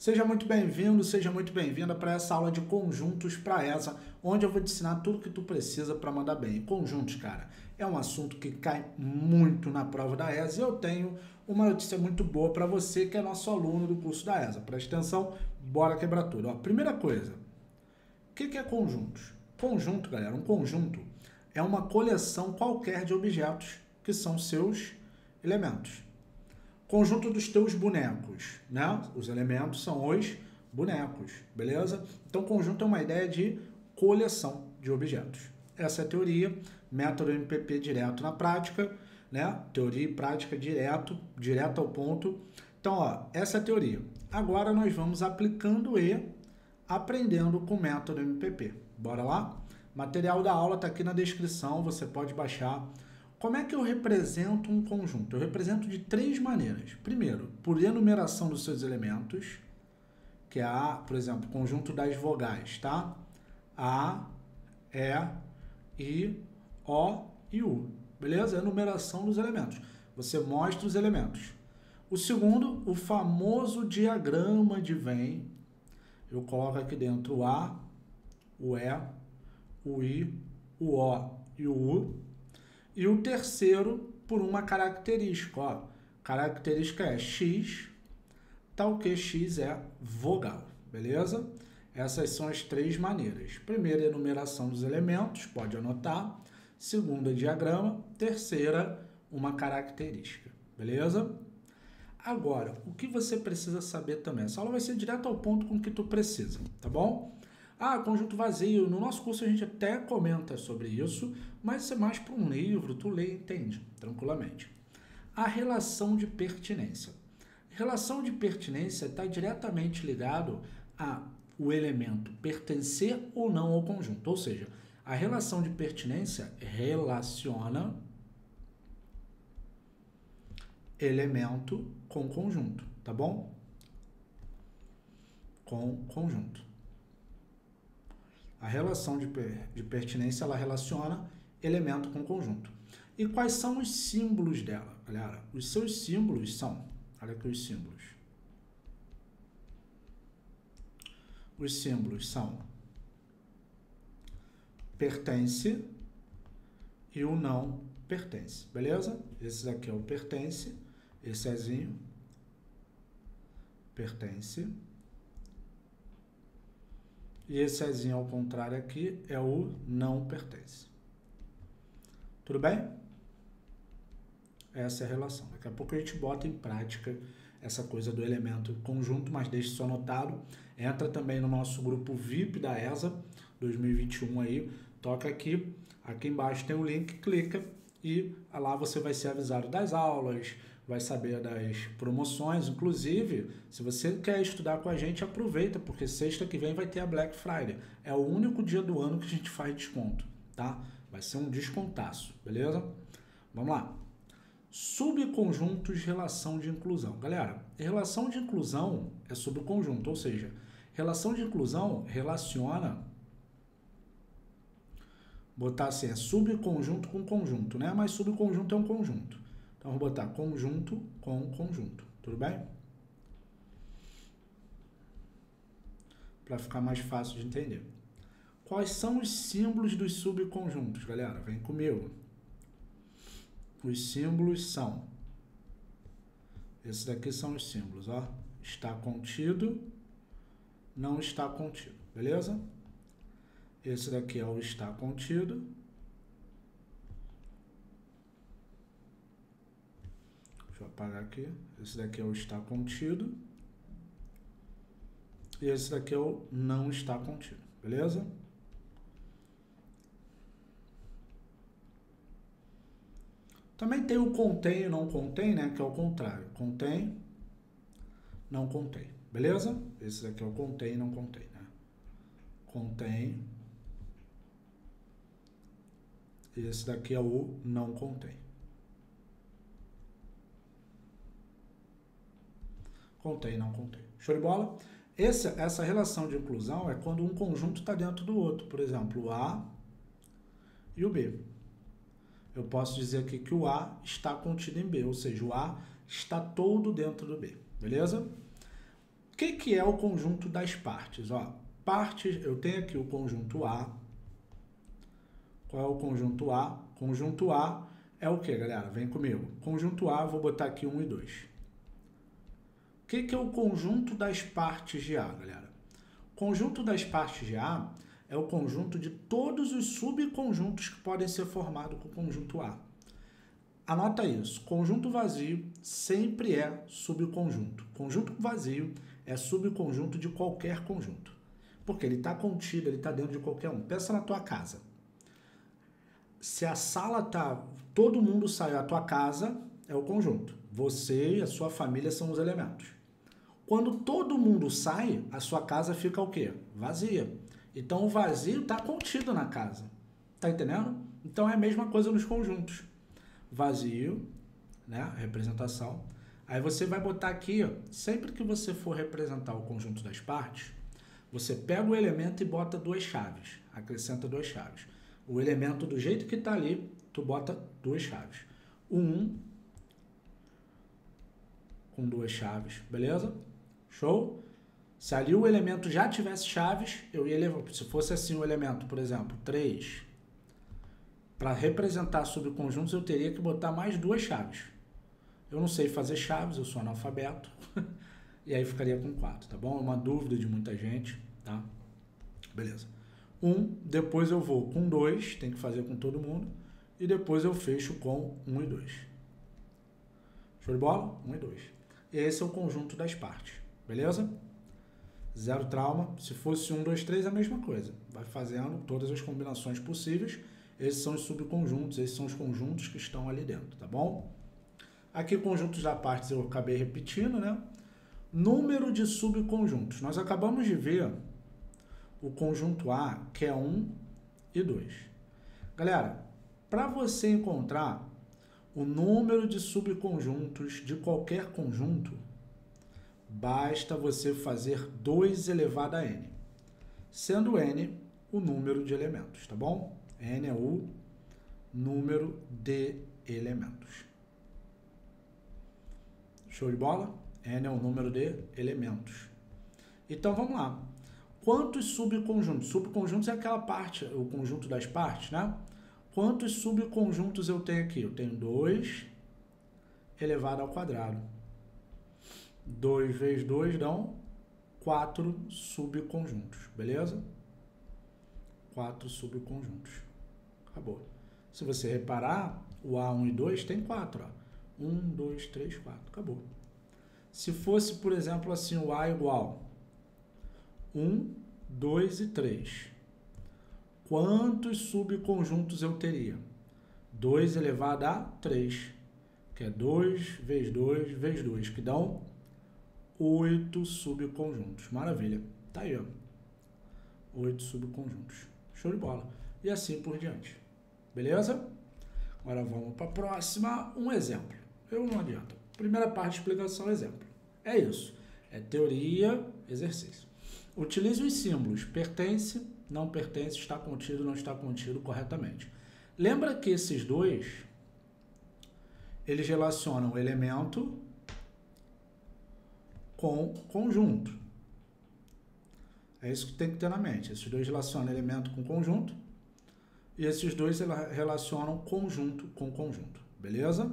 Seja muito bem-vindo, seja muito bem-vinda para essa aula de conjuntos para ESA, onde eu vou te ensinar tudo que tu precisa para mandar bem. Conjuntos, cara, é um assunto que cai muito na prova da ESA e eu tenho uma notícia muito boa para você que é nosso aluno do curso da ESA. Presta atenção, bora quebrar tudo. Ó, primeira coisa, o que é conjuntos? Conjunto, galera, um conjunto é uma coleção qualquer de objetos que são seus elementos. Conjunto dos teus bonecos, né? Os elementos são os bonecos, beleza? Então, conjunto é uma ideia de coleção de objetos. Essa é a teoria, método MPP direto na prática, né? Teoria e prática direto ao ponto. Então, ó, essa é a teoria. Agora nós vamos aplicando e aprendendo com o método MPP. Bora lá? Material da aula está aqui na descrição, você pode baixar. Como é que eu represento um conjunto? Eu represento de três maneiras. Primeiro, por enumeração dos seus elementos, que é por exemplo, conjunto das vogais, tá? A, E, I, O e U. Beleza? Enumeração dos elementos. Você mostra os elementos. O segundo, o famoso diagrama de Venn. Eu coloco aqui dentro o A, o E, o I, o O e o U. E o terceiro, por uma característica. Ó, característica é X, tal que X é vogal, beleza? Essas são as três maneiras. Primeira, enumeração dos elementos, pode anotar. Segunda, diagrama. Terceira, uma característica, beleza? Agora, o que você precisa saber também? Essa aula vai ser direto ao ponto com o que tu precisa, tá bom? Conjunto vazio. No nosso curso a gente até comenta sobre isso, mas isso é mais para um livro, tu lê e entende tranquilamente. A relação de pertinência. Relação de pertinência está diretamente ligado ao elemento pertencer ou não ao conjunto. Ou seja, a relação de pertinência relaciona elemento com conjunto, tá bom? Com conjunto. A relação de pertinência, ela relaciona elemento com conjunto. E quais são os símbolos dela, galera? Os seus símbolos são, olha aqui os símbolos. Os símbolos são pertence e o não pertence, beleza? Esse daqui é o pertence, esse Ezinho, pertence. E esse Ezinho ao contrário aqui é o não pertence. Tudo bem? Essa é a relação. Daqui a pouco a gente bota em prática essa coisa do elemento conjunto, mas deixe isso anotado. Entra também no nosso grupo VIP da ESA 2021 aí. Toca aqui embaixo tem o link, clica e lá você vai ser avisado das aulas, vai saber das promoções. Inclusive, se você quer estudar com a gente, aproveita, porque sexta que vem vai ter a Black Friday. É o único dia do ano que a gente faz desconto, tá? Vai ser um descontaço, beleza? Vamos lá. Subconjuntos, relação de inclusão. Galera, relação de inclusão é subconjunto, ou seja, relação de inclusão relaciona, botar assim, é subconjunto com conjunto, né? Mas subconjunto é um conjunto. Então, vou botar conjunto com conjunto, tudo bem? Para ficar mais fácil de entender. Quais são os símbolos dos subconjuntos, galera? Vem comigo. Os símbolos são... Esses daqui são os símbolos, ó. Está contido, não está contido, beleza? Esse daqui é o está contido. Deixa eu apagar aqui. Esse daqui é o está contido. E esse daqui é o não está contido. Beleza? Também tem o contém e não contém, né? Que é o contrário. Contém, não contém. Beleza? Esse daqui é o contém e não contém, né? Contém. E esse daqui é o não contém. Contém, não contém. Show de bola? Essa relação de inclusão é quando um conjunto está dentro do outro. Por exemplo, o A e o B. Eu posso dizer aqui que o A está contido em B, ou seja, o A está todo dentro do B. Beleza? O que é o conjunto das partes? Ó, partes, eu tenho aqui o conjunto A. Qual é o conjunto A? Conjunto A é o que, galera? Vem comigo. Conjunto A, vou botar aqui 1 e 2. O que é o conjunto das partes de A, galera? O conjunto das partes de A é o conjunto de todos os subconjuntos que podem ser formados com o conjunto A. Anota isso. Conjunto vazio sempre é subconjunto. Conjunto vazio é subconjunto de qualquer conjunto. Porque ele está contido, ele está dentro de qualquer um. Pensa na tua casa. Se a sala tá... Todo mundo saiu, a tua casa é o conjunto. Você e a sua família são os elementos. Quando todo mundo sai, a sua casa fica o quê? Vazia. Então o vazio está contido na casa. Tá entendendo? Então é a mesma coisa nos conjuntos. Vazio, né? Representação. Aí você vai botar aqui, ó, sempre que você for representar o conjunto das partes, você pega o elemento e bota 2 chaves. Acrescenta 2 chaves. O elemento do jeito que está ali, tu bota 2 chaves. O 1 com 2 chaves, beleza? Show? Se ali o elemento já tivesse chaves, eu ia levar, se fosse assim o elemento, por exemplo, 3, para representar subconjuntos eu teria que botar mais 2 chaves. Eu não sei fazer chaves, eu sou analfabeto, e aí ficaria com 4, tá bom? É uma dúvida de muita gente, tá? Beleza. 1, depois eu vou com 2, tem que fazer com todo mundo, e depois eu fecho com 1 e 2. Show de bola? 1 e 2. Esse é o conjunto das partes, beleza? Zero trauma. Se fosse 1, 2, 3, é a mesma coisa. Vai fazendo todas as combinações possíveis. Esses são os subconjuntos, esses são os conjuntos que estão ali dentro, tá bom? Aqui, conjuntos das partes eu acabei repetindo, né? Número de subconjuntos. Nós acabamos de ver o conjunto A, que é 1 e 2. Galera, para você encontrar o número de subconjuntos de qualquer conjunto, basta você fazer 2 elevado a n, sendo n o número de elementos, tá bom? N é o número de elementos. Show de bola? N é o número de elementos. Então, vamos lá. Quantos subconjuntos? Subconjuntos é aquela parte, o conjunto das partes, né? Quantos subconjuntos eu tenho aqui? Eu tenho 2 elevado ao quadrado. 2 vezes 2 dão 4 subconjuntos, beleza? 4 subconjuntos. Acabou. Se você reparar, o A1 e 2 tem 4, ó. 1, 2, 3, 4. Acabou. Se fosse, por exemplo, assim, o A igual 1, 2 e 3. Quantos subconjuntos eu teria? 2 elevado a 3, que é 2 vezes 2 vezes 2, que dão 8 subconjuntos. Maravilha. Tá aí, ó. 8 subconjuntos. Show de bola. E assim por diante. Beleza? Agora vamos para a próxima. Um exemplo. Eu não adianta. Primeira parte de explicação, exemplo. É isso. É teoria, exercício. Utilize os símbolos. Pertence, não pertence, está contido, não está contido corretamente. Lembra que esses dois, eles relacionam o elemento com conjunto. É isso que tem que ter na mente. Esses dois relacionam elemento com conjunto e esses dois relacionam conjunto com conjunto. Beleza?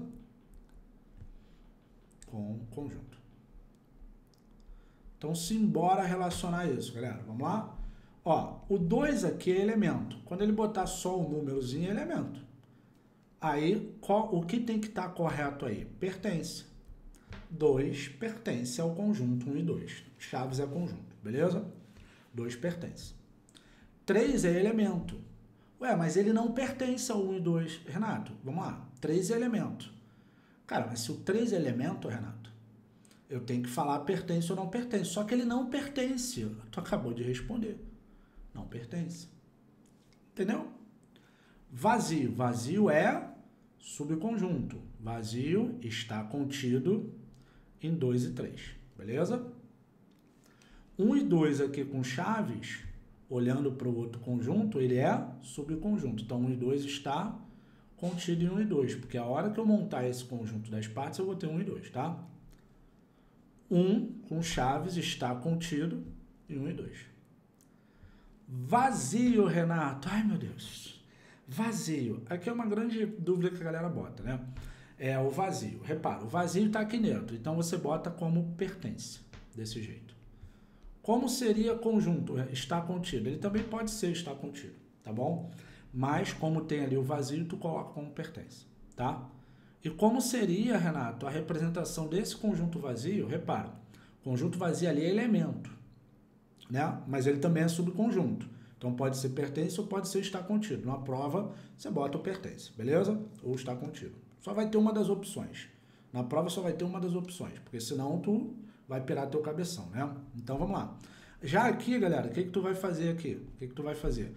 Com conjunto. Então, simbora relacionar isso, galera. Vamos lá? Ó, o 2 aqui é elemento. Quando ele botar só o númerozinho, é elemento. Aí, o que tem que estar correto aí? Pertence. 2 pertence ao conjunto 1 e 2. Chaves é conjunto, beleza? 2 pertence. 3 é elemento. Ué, mas ele não pertence ao 1 e 2. Renato, vamos lá. 3 é elemento. Cara, mas se o 3 é elemento, Renato, eu tenho que falar pertence ou não pertence. Só que ele não pertence. Tu acabou de responder. Não pertence. Entendeu? Vazio. Vazio é subconjunto. Vazio está contido em 2 e 3. Beleza? 1 e 2 aqui com chaves, olhando para o outro conjunto, ele é subconjunto. Então, 1 e 2 está contido em 1 e 2, porque a hora que eu montar esse conjunto das partes, eu vou ter 1 e 2, tá? 1 com chaves está contido em 1 e 2. Vazio, Renato. Ai, meu Deus. Vazio. Aqui é uma grande dúvida que a galera bota, né? É o vazio. Repara, o vazio está aqui dentro. Então, você bota como pertence. Desse jeito. Como seria conjunto? Está contido. Ele também pode ser está contido, tá bom? Mas, como tem ali o vazio, tu coloca como pertence, tá? E como seria, Renato, a representação desse conjunto vazio? Repara, conjunto vazio ali é elemento, né? Mas ele também é subconjunto. Então, pode ser pertence ou pode ser está contido. Na prova, você bota o pertence, beleza? Ou está contido. Só vai ter uma das opções. Na prova, só vai ter uma das opções, porque senão tu vai pirar teu cabeção, né? Então, vamos lá. Já aqui, galera, o que tu vai fazer aqui? O que tu vai fazer?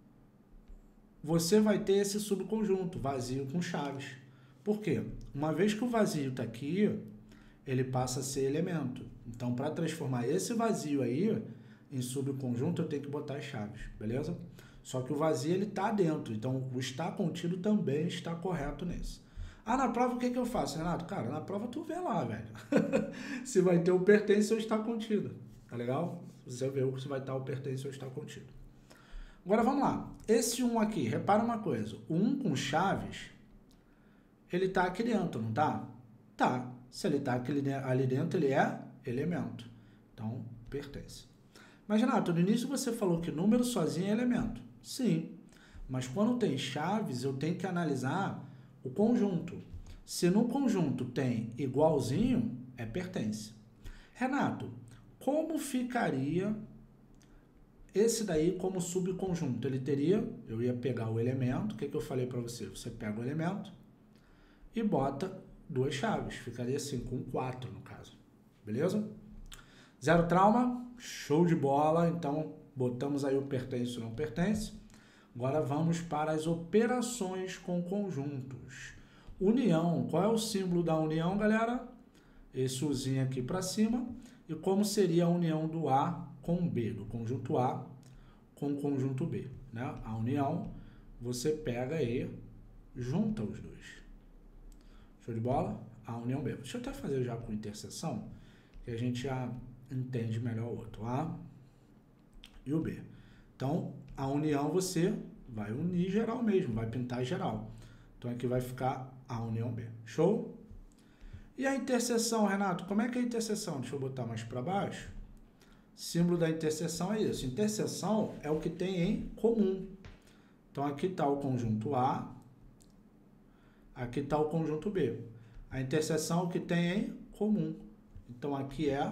Você vai ter esse subconjunto, vazio com chaves. Por quê? Uma vez que o vazio está aqui, ele passa a ser elemento. Então, para transformar esse vazio aí em subconjunto, eu tenho que botar as chaves, beleza? Só que o vazio, ele está dentro. Então, o está contido também está correto nesse. Ah, na prova o que eu faço, Renato? Cara, na prova tu vê lá, velho. Se vai ter o pertence ou está contido. Tá legal? Você vê se vai estar o pertence ou está contido. Agora vamos lá. Esse 1 aqui, repara uma coisa. O 1 com chaves, ele está aqui dentro, não tá? Tá. Se ele está ali dentro, ele é elemento. Então, pertence. Mas, Renato, no início você falou que número sozinho é elemento. Sim. Mas quando tem chaves, eu tenho que analisar o conjunto. Se no conjunto tem igualzinho, é pertence. Renato, como ficaria esse daí como subconjunto? Ele teria, eu ia pegar o elemento, o que eu falei para você? Você pega o elemento e bota 2 chaves. Ficaria assim, com 4 no caso. Beleza? Zero trauma? Show de bola. Então, botamos aí o pertence ou não pertence. Agora vamos para as operações com conjuntos. União. Qual é o símbolo da união, galera? Esse Uzinho aqui para cima. E como seria a união do A com B? Do conjunto A com o conjunto B, né? A união, você pega e junta os dois. Show de bola? A união B. Deixa eu até fazer já com interseção, que a gente já entende melhor o outro. A e o B. Então, a união você vai unir geral mesmo, vai pintar geral. Então, aqui vai ficar a união B. Show? E a interseção, Renato? Como é que é a interseção? Deixa eu botar mais para baixo. Símbolo da interseção é isso. Interseção é o que tem em comum. Então, aqui está o conjunto A, aqui está o conjunto B. A interseção é o que tem em comum. Então, aqui é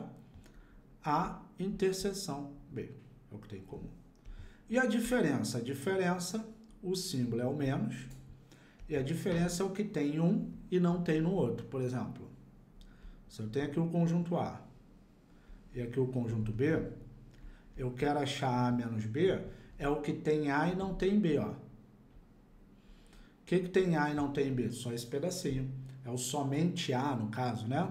a interseção B. É o que tem em comum. E a diferença? A diferença, o símbolo é o menos. E a diferença é o que tem em um e não tem no outro. Por exemplo, se eu tenho aqui o conjunto A e aqui o conjunto B, eu quero achar A menos B, é o que tem A e não tem B, ó. O que tem A e não tem B? Só esse pedacinho. É o somente A, no caso, né?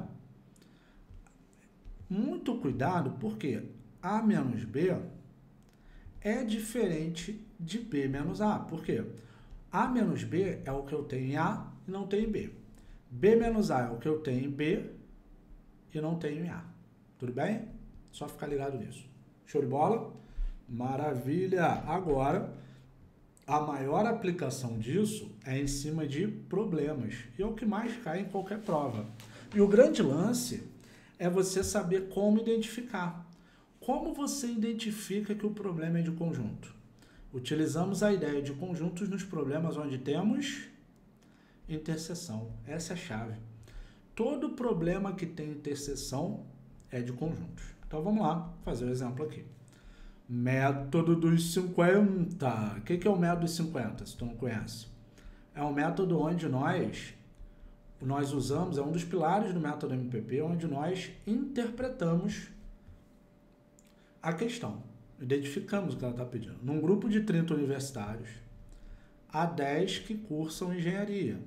Muito cuidado, porque A menos B é diferente de B menos A. Por quê? A menos B é o que eu tenho em A e não tenho em B. B menos A é o que eu tenho em B e não tenho em A. Tudo bem? Só ficar ligado nisso. Show de bola? Maravilha! Agora, a maior aplicação disso é em cima de problemas. E é o que mais cai em qualquer prova. E o grande lance é você saber como identificar. Como você identifica que o problema é de conjunto? Utilizamos a ideia de conjuntos nos problemas onde temos interseção. Essa é a chave. Todo problema que tem interseção é de conjuntos. Então, vamos lá fazer o exemplo aqui. Método dos 50. O que é o método dos 50, se tu não conhece? É um método onde nós usamos, é um dos pilares do método MPP, onde nós interpretamos a questão. Identificamos o que ela está pedindo. Num grupo de 30 universitários, há 10 que cursam engenharia,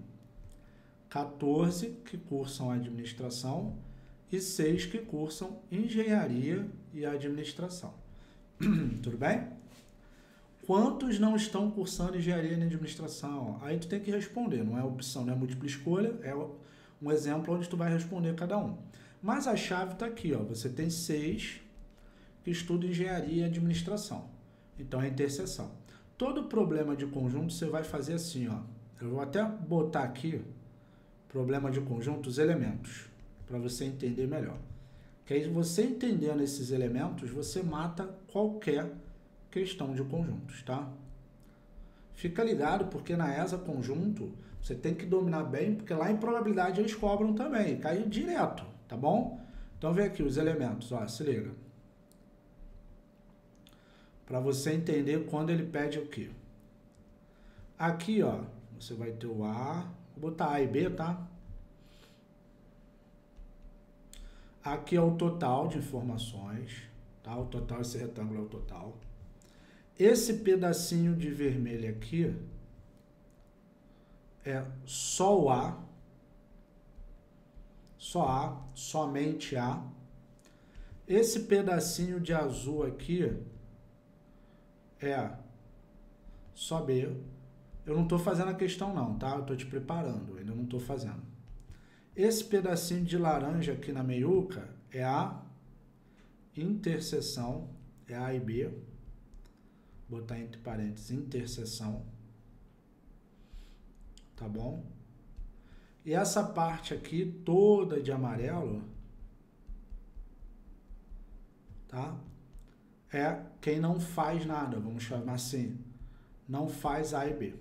14 que cursam administração e 6 que cursam engenharia e administração. Tudo bem? Quantos não estão cursando engenharia e administração? Aí tu tem que responder, não é opção, não é múltipla escolha, é um exemplo onde tu vai responder cada um. Mas a chave está aqui, ó. Você tem 6 que estuda engenharia e administração. Então, é interseção. Todo problema de conjunto você vai fazer assim, ó. Eu vou até botar aqui, problema de conjunto, os elementos, para você entender melhor. Que aí, você entendendo esses elementos, você mata qualquer questão de conjuntos, tá? Fica ligado, porque na ESA conjunto, você tem que dominar bem, porque lá em probabilidade eles cobram também, cai direto, tá bom? Então, vem aqui os elementos, ó, se liga. Para você entender quando ele pede o quê. Aqui, ó, você vai ter o A, vou botar A e B, tá? Aqui é o total de informações, tá? O total, esse retângulo é o total. Esse pedacinho de vermelho aqui é só o A, somente A. Esse pedacinho de azul aqui é só B. Eu não estou fazendo a questão não, tá? Eu estou te preparando, ainda não estou fazendo. Esse pedacinho de laranja aqui na meiuca é a interseção, é A e B. Vou botar entre parênteses, interseção. Tá bom? E essa parte aqui toda de amarelo, tá? É quem não faz nada, vamos chamar assim. Não faz A e B.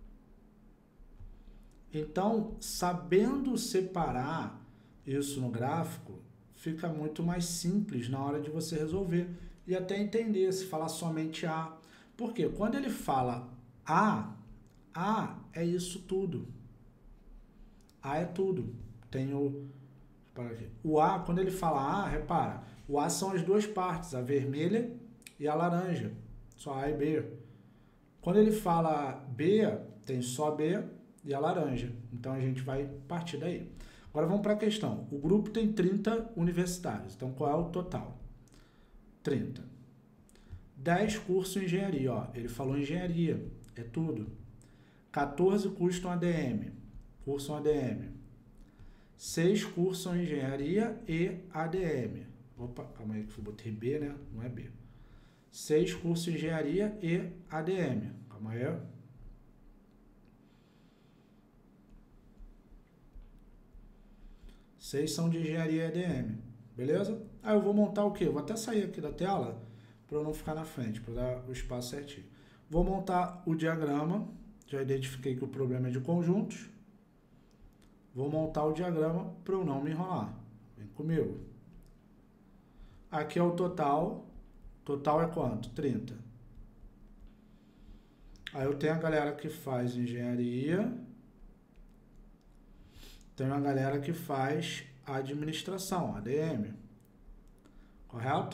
Então, sabendo separar isso no gráfico, fica muito mais simples na hora de você resolver e até entender se falar somente A. Porque quando ele fala A é isso tudo. A é tudo. Tem o A, quando ele fala A, repara, o A são as duas partes, a vermelha e a laranja. Só A e B. Quando ele fala B, tem só B e a laranja. Então, a gente vai partir daí. Agora, vamos para a questão. O grupo tem 30 universitários. Então, qual é o total? 30. 10 cursos em engenharia. Ó, ele falou engenharia. É tudo. 14 custam ADM. Cursam ADM. 6 cursam engenharia e ADM. Opa, calma aí que eu botei B, né? Não é B. 6 cursos de engenharia e ADM. Calma aí. 6 são de engenharia e ADM. Beleza? Aí eu vou montar o quê? Eu vou até sair aqui da tela para eu não ficar na frente, para dar o espaço certinho. Vou montar o diagrama. Já identifiquei que o problema é de conjuntos. Vou montar o diagrama para eu não me enrolar. Vem comigo. Aqui é o total. Total é quanto? 30. Aí eu tenho a galera que faz engenharia. Tenho a galera que faz administração, ADM. Correto?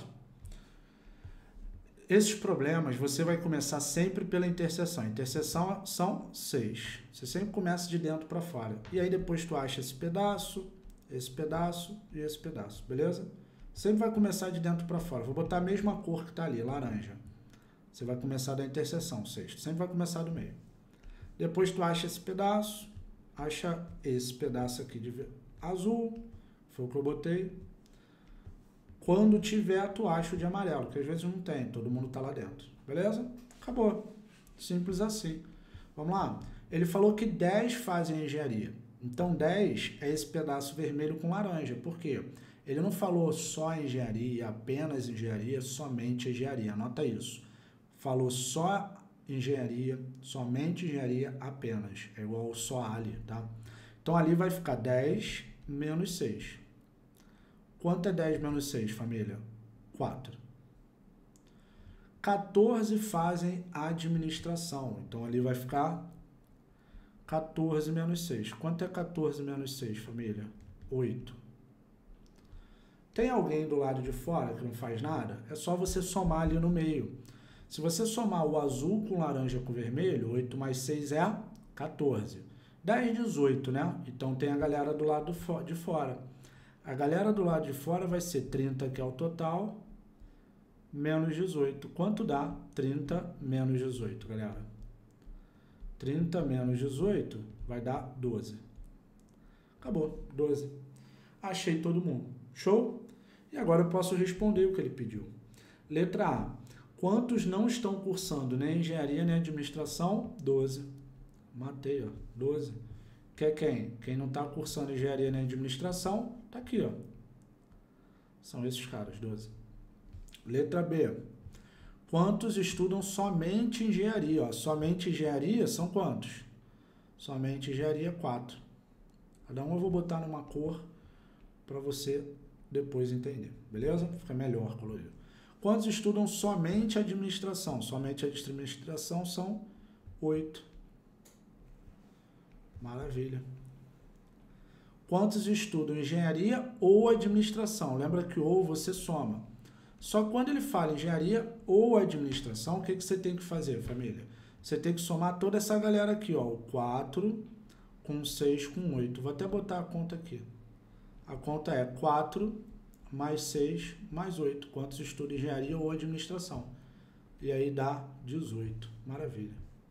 Esses problemas você vai começar sempre pela interseção. Interseção são 6. Você sempre começa de dentro para fora. E aí depois tu acha esse pedaço e esse pedaço, beleza? Sempre vai começar de dentro para fora. Vou botar a mesma cor que está ali, laranja. Você vai começar da interseção, 6. Sempre vai começar do meio. Depois tu acha esse pedaço, acha esse pedaço aqui de azul, foi o que eu botei. Quando tiver, tu acha o de amarelo, que às vezes não tem, todo mundo tá lá dentro. Beleza? Acabou. Simples assim. Vamos lá? Ele falou que 10 fazem engenharia. Então, 10 é esse pedaço vermelho com laranja. Por quê? Ele não falou só engenharia, apenas engenharia, somente engenharia. Anota isso. Falou só engenharia, somente engenharia, apenas. É igual só ali, tá? Então, ali vai ficar 10 menos 6. Quanto é 10 menos 6, família? 4. 14 fazem administração. Então, ali vai ficar 14 menos 6. Quanto é 14 menos 6, família? 8. Tem alguém do lado de fora que não faz nada? É só você somar ali no meio. Se você somar o azul com laranja com vermelho, 8 mais 6 é 14. 10, 18, né? Então, tem a galera do lado de fora. A galera do lado de fora vai ser 30, que é o total, menos 18. Quanto dá? 30 menos 18, galera. 30 menos 18 vai dar 12. Acabou, 12. Achei todo mundo. Show? E agora eu posso responder o que ele pediu. Letra A. Quantos não estão cursando nem engenharia nem administração? 12. Matei, ó. 12. Quer quem? Quem não está cursando engenharia nem administração, tá aqui, ó. São esses caras, 12. Letra B. Quantos estudam somente engenharia? Ó, somente engenharia são quantos? Somente engenharia, 4. Cada um eu vou botar numa cor para você depois entender, beleza? Fica melhor colorido. Quantos estudam somente administração? Somente administração são 8. Maravilha. Quantos estudam engenharia ou administração? Lembra que ou você soma. Só que quando ele fala engenharia ou administração, o que você tem que fazer, família? Você tem que somar toda essa galera aqui, ó. O 4 com 6 com 8. Vou até botar a conta aqui. A conta é 4 mais 6 mais 8. Quantos estudam engenharia ou administração? E aí dá 18. Maravilha.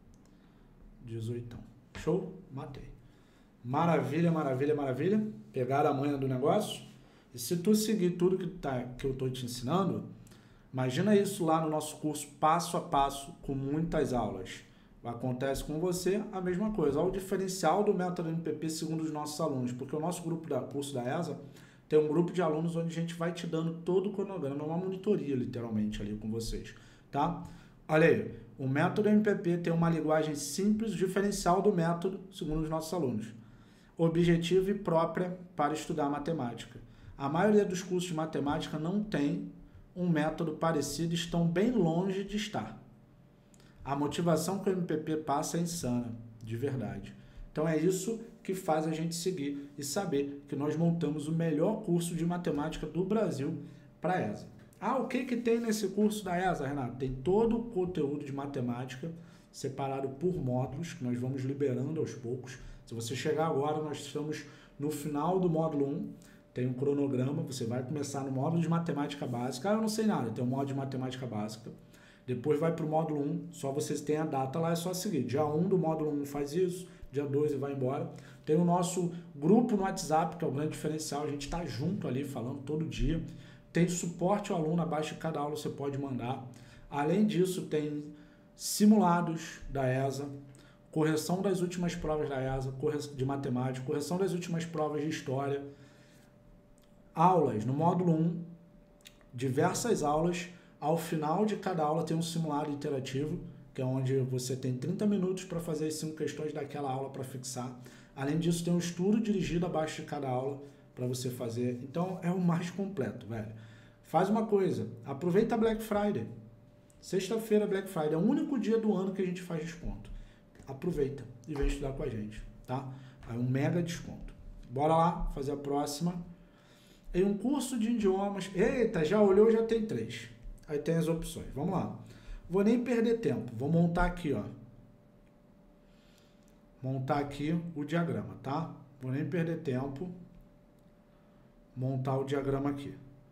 18. Show? Matei. Maravilha, maravilha, maravilha. Pegaram a manha do negócio? E se tu seguir tudo que eu estou te ensinando, imagina isso lá no nosso curso passo a passo, com muitas aulas. Acontece com você a mesma coisa. Olha o diferencial do método MPP segundo os nossos alunos, porque o nosso curso da ESA tem um grupo de alunos onde a gente vai te dando todo o cronograma, uma monitoria literalmente ali com vocês, tá? Olha aí, o método MPP tem uma linguagem simples, diferencial do método segundo os nossos alunos. Objetiva e própria para estudar matemática. A maioria dos cursos de matemática não tem um método parecido, estão bem longe de estar. A motivação que o MPP passa é insana, de verdade. Então é isso que faz a gente seguir e saber que nós montamos o melhor curso de matemática do Brasil para a ESA. Ah, o que tem nesse curso da ESA, Renato? Tem todo o conteúdo de matemática separado por módulos, que nós vamos liberando aos poucos. Se você chegar agora, nós estamos no final do módulo 1, tem um cronograma, você vai começar no módulo de matemática básica. Ah, eu não sei nada, tem um módulo de matemática básica. Depois vai para o módulo 1, só vocês têm a data lá, é só seguir. Dia 1 do módulo 1 faz isso, dia 2 e vai embora. Tem o nosso grupo no WhatsApp, que é o grande diferencial, a gente está junto ali, falando todo dia. Tem suporte ao aluno, abaixo de cada aula você pode mandar. Além disso, tem simulados da ESA, correção das últimas provas da ESA, de matemática, correção das últimas provas de história, aulas no módulo 1, diversas aulas. Ao final de cada aula tem um simulado interativo, que é onde você tem 30 minutos para fazer as 5 questões daquela aula para fixar. Além disso, tem um estudo dirigido abaixo de cada aula para você fazer. Então, é o mais completo, velho. Faz uma coisa, aproveita a Black Friday. Sexta-feira, Black Friday, é o único dia do ano que a gente faz desconto. Aproveita e vem estudar com a gente, tá? É um mega desconto. Bora lá, fazer a próxima. Em um curso de idiomas... Eita, já olhou, já tem 3. Aí tem as opções. Vamos lá. Vou nem perder tempo. Vou montar aqui, ó. Montar aqui o diagrama, tá? Vou nem perder tempo. Montar o diagrama aqui.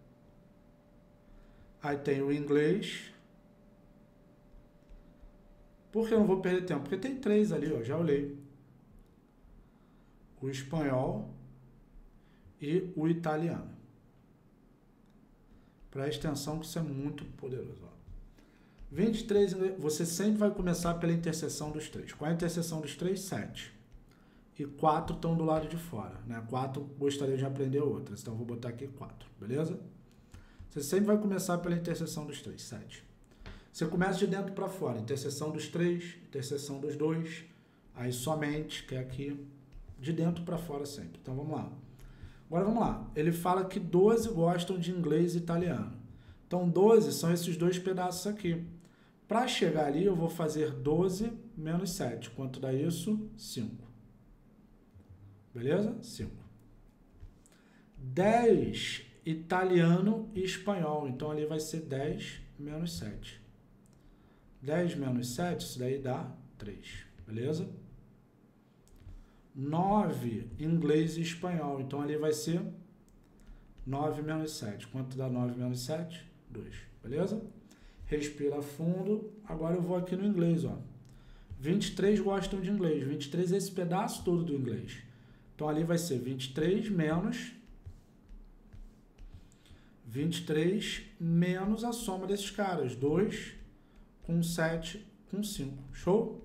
Aí tem o inglês. Por que eu não vou perder tempo? Porque tem 3 ali, ó. Já olhei. O espanhol e o italiano. Preste atenção que isso é muito poderoso. Ó. 23, você sempre vai começar pela interseção dos 3. Qual é a interseção dos 3? 7. E 4 estão do lado de fora. Né? 4 gostaria de aprender outras. Então, eu vou botar aqui 4. Beleza? Você sempre vai começar pela interseção dos 3. 7. Você começa de dentro para fora. Interseção dos 3, interseção dos 2. Aí somente, que é aqui. De dentro para fora sempre. Então, vamos lá. Agora vamos lá, ele fala que 12 gostam de inglês e italiano. Então 12 são esses 2 pedaços aqui. Para chegar ali eu vou fazer 12 menos 7. Quanto dá isso? 5. Beleza? 5. 10 italiano e espanhol. Então ali vai ser 10 menos 7. 10 menos 7, isso daí dá 3. Beleza? 9 inglês e espanhol. Então, ali vai ser 9 menos 7. Quanto dá 9 menos 7? 2. Beleza? Respira fundo. Agora eu vou aqui no inglês, ó. 23 gostam de inglês. 23 é esse pedaço todo do inglês. Então, ali vai ser 23 menos 23 menos a soma desses caras. 2 com 7 com 5. Show?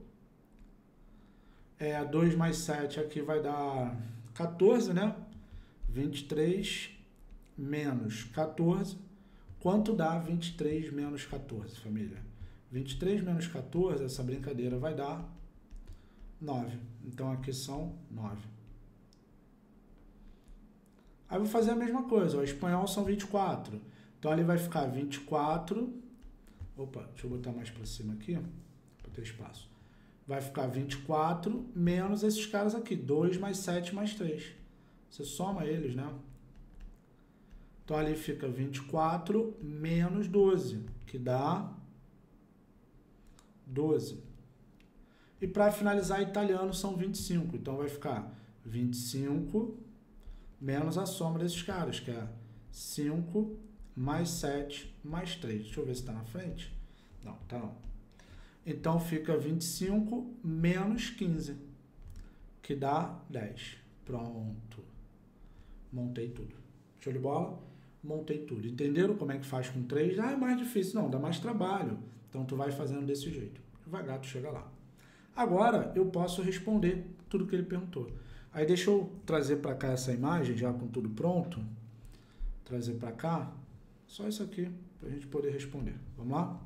2 mais 7 aqui vai dar 14, né? 23 menos 14. Quanto dá 23 menos 14, família? 23 menos 14, essa brincadeira vai dar 9. Então, aqui são 9. Aí, vou fazer a mesma coisa. O espanhol são 24. Então, ali vai ficar 24. Opa, deixa eu botar mais para cima aqui, para ter espaço. Vai ficar 24 menos esses caras aqui. 2 mais 7 mais 3. Você soma eles, né? Então, ali fica 24 menos 12, que dá 12. E para finalizar, italiano são 25. Então, vai ficar 25 menos a soma desses caras, que é 5 mais 7 mais 3. Deixa eu ver se está na frente. Não, tá não. Então, fica 25 menos 15, que dá 10. Pronto. Montei tudo. Show de bola? Montei tudo. Entenderam como é que faz com 3? Ah, é mais difícil. Não, dá mais trabalho. Então, tu vai fazendo desse jeito. Devagar, tu chega lá. Agora, eu posso responder tudo que ele perguntou. Aí, deixa eu trazer para cá essa imagem, já com tudo pronto. Trazer para cá. Só isso aqui, para a gente poder responder. Vamos lá?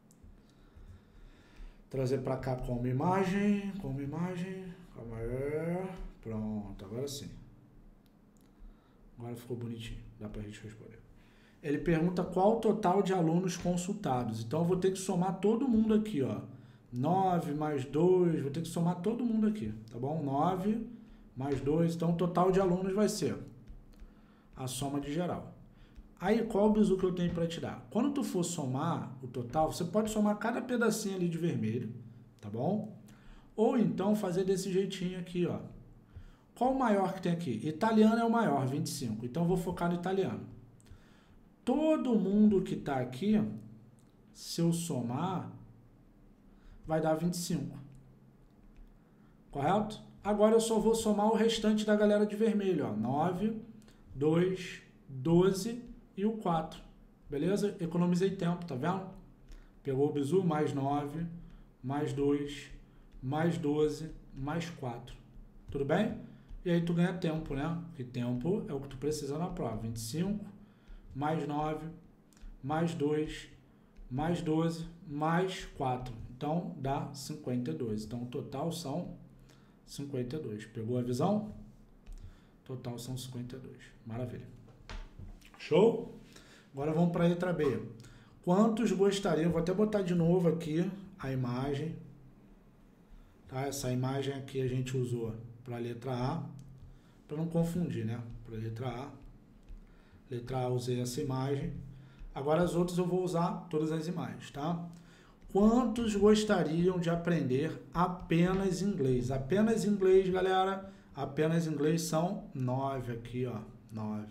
Trazer para cá como imagem. Calma aí. Pronto, agora sim. Agora ficou bonitinho, dá para a gente responder. Ele pergunta qual o total de alunos consultados. Então, eu vou ter que somar todo mundo aqui, ó. 9 mais 2, vou ter que somar todo mundo aqui, tá bom? 9 mais 2, então o total de alunos vai ser a soma de geral. Aí, qual o bizu que eu tenho para te dar? Quando tu for somar o total, você pode somar cada pedacinho ali de vermelho, tá bom? Ou então fazer desse jeitinho aqui, ó. Qual o maior que tem aqui? Italiano é o maior, 25. Então, eu vou focar no italiano. Todo mundo que está aqui, se eu somar, vai dar 25. Correto? Agora, eu só vou somar o restante da galera de vermelho, ó. 9, 2, 12 e o 4. Beleza? Economizei tempo, tá vendo? Pegou o bizu, mais 9, mais 2, mais 12, mais 4. Tudo bem? E aí tu ganha tempo, né? Porque tempo é o que tu precisa na prova. 25, mais 9, mais 2, mais 12, mais 4. Então, dá 52. Então, o total são 52. Pegou a visão? Total são 52. Maravilha. Show? Agora vamos para a letra B. Quantos gostariam? Vou até botar de novo aqui a imagem. Tá? Essa imagem aqui a gente usou para a letra A, para não confundir, né? Para a letra A. Letra A usei essa imagem. Agora as outras eu vou usar todas as imagens, tá? Quantos gostariam de aprender apenas inglês? Apenas inglês, galera. Apenas inglês são 9 aqui, ó. 9.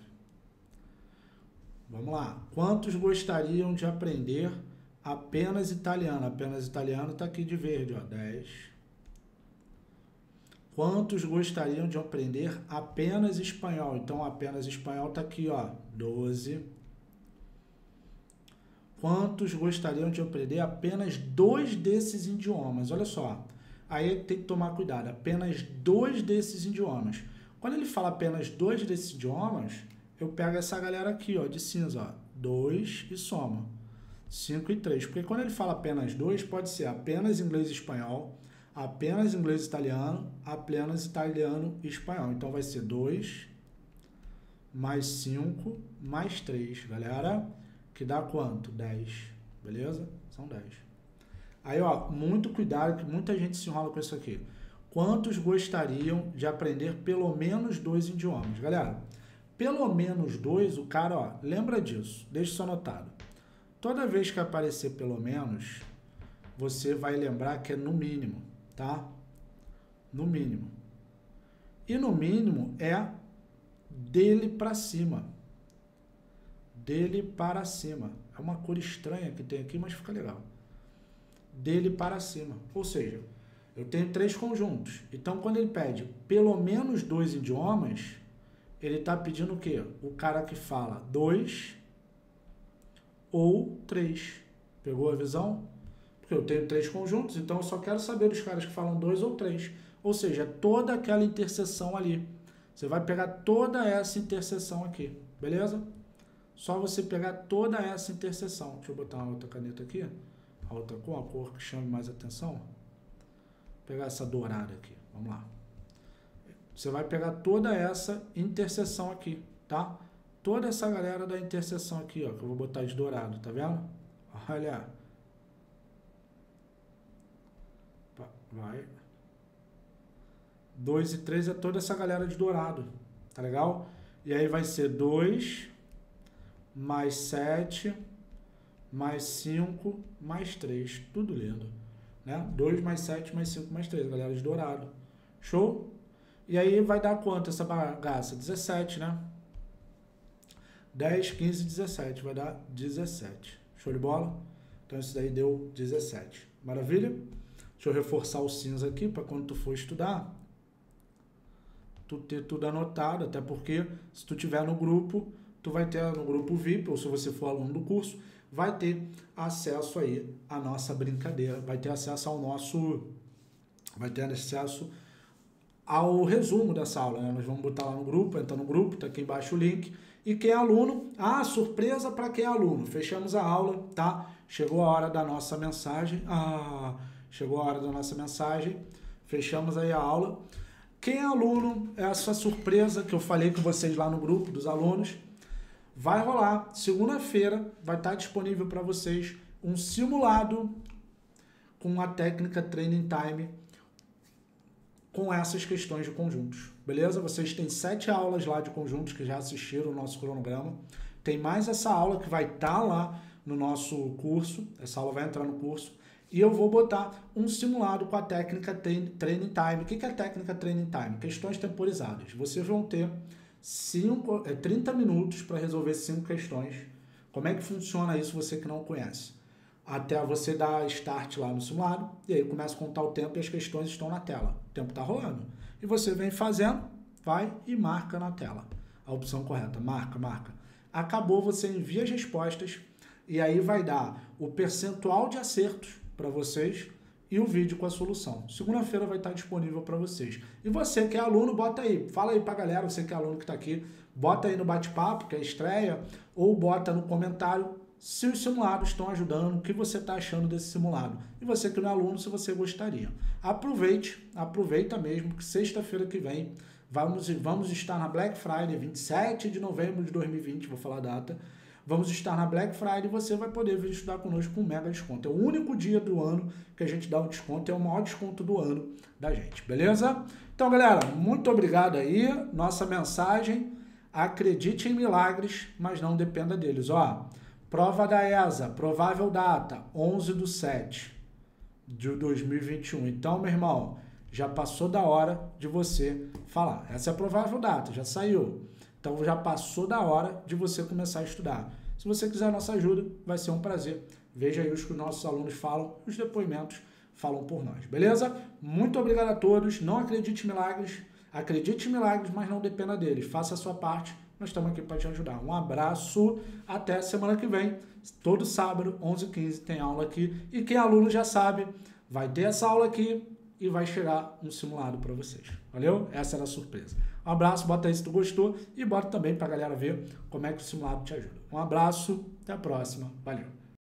Vamos lá. Quantos gostariam de aprender apenas italiano? Apenas italiano está aqui de verde, ó. 10. Quantos gostariam de aprender apenas espanhol? Então, apenas espanhol está aqui, ó. 12. Quantos gostariam de aprender apenas 2 desses idiomas? Olha só, aí tem que tomar cuidado, apenas 2 desses idiomas. Quando ele fala apenas 2 desses idiomas, eu pego essa galera aqui, ó, de cinza, ó, 2 e soma, 5 e 3. Porque quando ele fala apenas 2, pode ser apenas inglês e espanhol, apenas inglês e italiano, apenas italiano e espanhol. Então, vai ser 2 mais 5 mais 3, galera. Que dá quanto? 10. Beleza? São 10. Aí, ó, muito cuidado, que muita gente se enrola com isso aqui. Quantos gostariam de aprender pelo menos 2 idiomas? Galera, pelo menos 2, o cara, ó, lembra disso. Deixa isso anotado. Toda vez que aparecer pelo menos, você vai lembrar que é no mínimo, tá? No mínimo. E no mínimo é dele para cima. Dele para cima. É uma cor estranha que tem aqui, mas fica legal. Dele para cima. Ou seja, eu tenho 3 conjuntos. Então, quando ele pede pelo menos 2 idiomas, ele está pedindo o quê? O cara que fala 2 ou 3. Pegou a visão? Porque eu tenho 3 conjuntos, então eu só quero saber dos caras que falam 2 ou 3. Ou seja, toda aquela interseção ali. Você vai pegar toda essa interseção aqui, beleza? Só você pegar toda essa interseção. Deixa eu botar uma outra caneta aqui. A outra com a cor que chame mais atenção. Vou pegar essa dourada aqui. Vamos lá. Você vai pegar toda essa interseção aqui, tá? Toda essa galera da interseção aqui, ó, que eu vou botar de dourado, tá vendo? Olha. Vai. 2 e 3 é toda essa galera de dourado, tá legal? E aí vai ser 2, mais 7, mais 5, mais 3. Tudo lindo, né? 2 mais 7, mais 5, mais 3, galera de dourado. Show? E aí vai dar quanto essa bagaça? 17, né? 10, 15, 17. Vai dar 17. Show de bola? Então isso daí deu 17. Maravilha? Deixa eu reforçar o cinza aqui para quando tu for estudar, tu ter tudo anotado, até porque se tu tiver no grupo, tu vai ter no grupo VIP, ou se você for aluno do curso, vai ter acesso aí à nossa brincadeira, vai ter acesso ao resumo dessa aula, né? Nós vamos botar lá no grupo, entra no grupo, tá aqui embaixo o link. E quem é aluno, surpresa para quem é aluno. Fechamos a aula, tá? Chegou a hora da nossa mensagem. Chegou a hora da nossa mensagem. Fechamos aí a aula. Quem é aluno, essa surpresa que eu falei com vocês lá no grupo dos alunos, vai rolar. Segunda-feira vai estar disponível para vocês um simulado com a técnica Training Time com essas questões de conjuntos, beleza? Vocês têm 7 aulas lá de conjuntos que já assistiram o nosso cronograma. Tem mais essa aula que vai estar lá no nosso curso. Essa aula vai entrar no curso. E eu vou botar um simulado com a técnica Training Time. O que é a técnica Training Time? Questões temporizadas. Vocês vão ter 30 minutos para resolver 5 questões. Como é que funciona isso, você que não conhece? Até você dar start lá no simulado, e aí começa a contar o tempo e as questões estão na tela. O tempo está rolando. E você vem fazendo, vai e marca na tela. A opção correta, marca. Acabou, você envia as respostas e aí vai dar o percentual de acertos para vocês e o vídeo com a solução. Segunda-feira vai estar disponível para vocês. E você que é aluno, bota aí. Fala aí para a galera, você que é aluno que está aqui, bota aí no bate-papo, que é a estreia, ou bota no comentário se os simulados estão ajudando, o que você está achando desse simulado. E você que não é aluno, se você gostaria. Aproveita mesmo, que sexta-feira que vem vamos estar na Black Friday, 27 de novembro de 2020, vou falar a data. Vamos estar na Black Friday e você vai poder vir estudar conosco com um mega desconto. É o único dia do ano que a gente dá um desconto, é o maior desconto do ano da gente, beleza? Então, galera, muito obrigado aí. Nossa mensagem, acredite em milagres, mas não dependa deles. Prova da ESA, provável data, 11/7 de 2021. Então, meu irmão, já passou da hora de você falar. Essa é a provável data, já saiu. Então, já passou da hora de você começar a estudar. Se você quiser a nossa ajuda, vai ser um prazer. Veja aí os que os nossos alunos falam, os depoimentos falam por nós, beleza? Muito obrigado a todos. Não acredite em milagres. Acredite em milagres, mas não dependa deles. Faça a sua parte. Nós estamos aqui para te ajudar. Um abraço. Até semana que vem. Todo sábado, 11h15, tem aula aqui. E quem é aluno já sabe, vai ter essa aula aqui e vai chegar um simulado para vocês. Valeu? Essa era a surpresa. Um abraço, bota aí se tu gostou e bota também para a galera ver como é que o simulado te ajuda. Um abraço, até a próxima. Valeu!